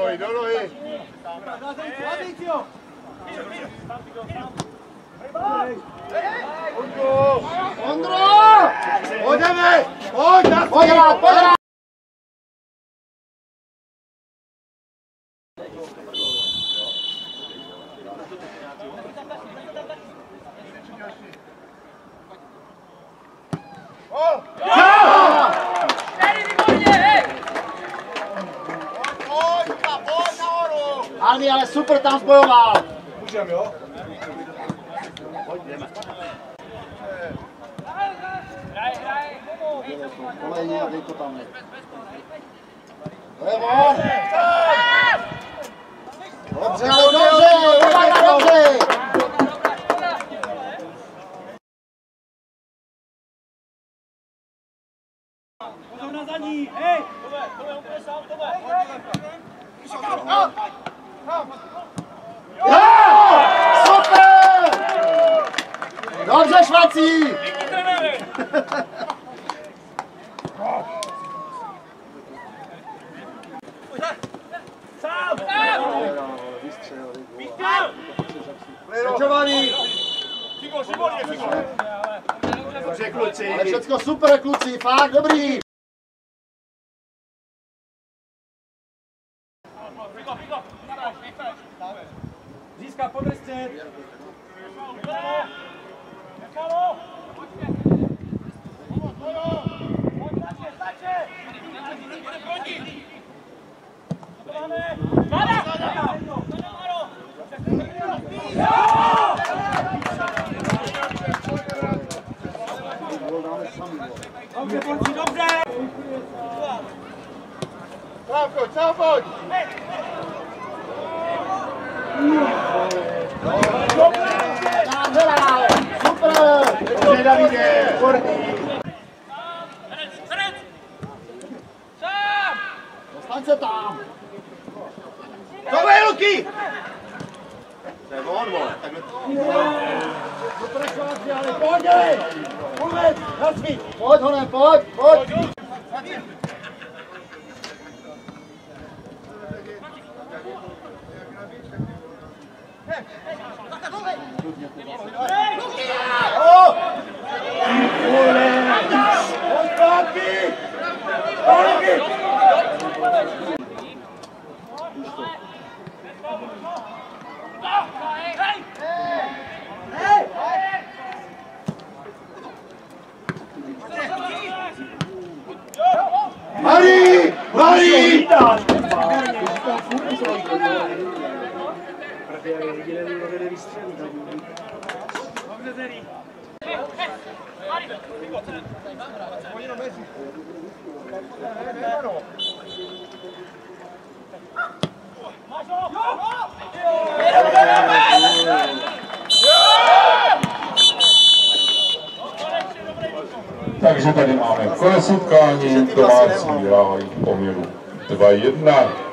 nohy, do nohy. Ondro! Pojďme! Pojď, pojď! Arni, ale super tam spojoval. Můžeme, jo? Kolejně a dej to tam. Levo! Dobře, ale dobře, uvažte dobře! Pozor na zadní, hej! Tome, úplně sám, Tome! Super! Dobře, Švací! Sám! Pečovaný! Šibol! Dobře, kluci. Ale všecko super, kluci, fakt dobrý! Získá podrstřed! Dobře, Ponci, dobře! Sám pojď! Super! Dobře, Davide! Dostaň se tam! Dobré, Luky! To je on, vole. Super, Švací, ale pojď, dělej! Pojď, Hasky! Pojď, Honem, pojď, pojď! Marí! Marí! Takže tady máme konec utkání, domácí vyhrávají v poměru 2:1.